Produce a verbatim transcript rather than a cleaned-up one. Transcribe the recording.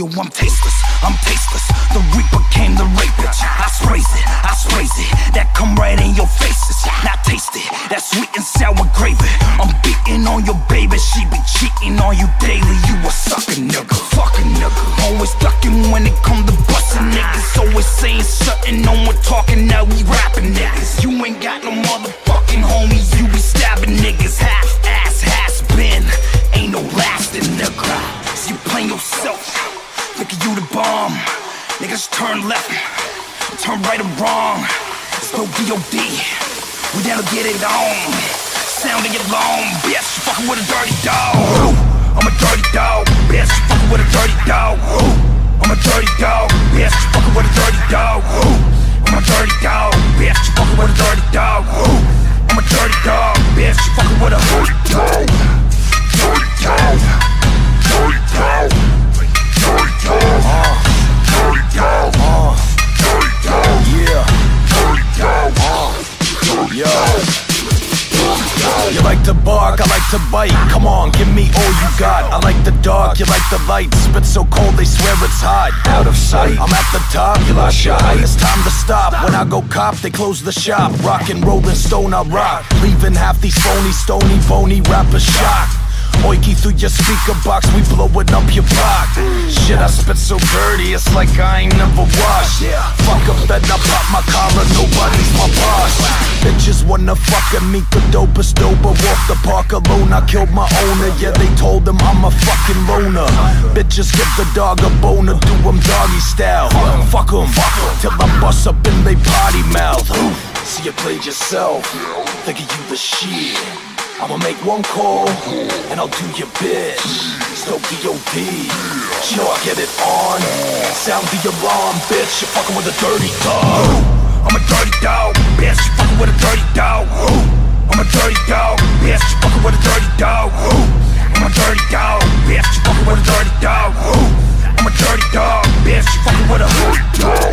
yo, I'm tasteless, I'm tasteless. The reaper came to rape it. I sprays it, I sprays it. That come right in your faces. Now taste it, that sweet and sour gravy. I'm beating on your baby, she be cheating on you daily. You a sucker nigga, fucking nigga. Always ducking when it come to busting niggas. Always saying something, no one talking, now we rapping niggas. You ain't got no motherfucking homies, you be stabbing niggas. Half ass, has been, ain't no lasting nigga. So you playing yourself, thinking you the bomb. Niggas turn left, turn right or wrong. Let's go D O D, we down to get it on. Sounding it long, bitch, you fucking with a dirty dog. Ooh, I'm a dirty dog, bitch, you fucking with a dirty dog. Ooh, I'm a dirty dog, bitch, you fucking with a dirty dog. Ooh, I'm a dirty dog, bitch, you fucking with a dirty dog. Ooh, I'm a dirty dog, bitch, you fucking with a dirty dog. Dirty dog, dirty dog, dirty dog, uh, dirty dog, uh, dirty dog, yeah, dirty dog, uh, yo. You like to bark, I like to bite. Come on, give me all you got. I like the dark, you like the light. Spit so cold, they swear it's hot. Out of sight, I'm at the top, you lost your height. It's time to stop, when I go cop, they close the shop. Rockin', rollin' stone, I rock. Leaving half these phony, stony, bony rappers shocked. Oiky through your speaker box, we blowin' up your block. Shit, I spit so dirty, it's like I ain't never washed. Fuck up, then I pop my collar, nobody's my boss. Bitches wanna fuckin' meet the dopest doper. Walk the park alone, I killed my owner. Yeah, they told him I'm a fucking loner. Bitches give the dog a boner, do him doggy style. Fuck em, till I bust up in they potty mouth. See, you played yourself, thinking you the shit. I'ma make one call, and I'll do your bitch. Still D O D, you know I get it on. Sound the alarm, bitch, you're fucking with a dirty dog. Ooh, I'm a dirty dog, bitch, you fucking with a dirty dog. Ooh, I'm a dirty dog, bitch, you fucking with a dirty dog. Ooh, I'm a dirty dog, bitch, you fucking with a dirty dog. Ooh, I'm a dirty dog, bitch, you fucking with a dirty dog.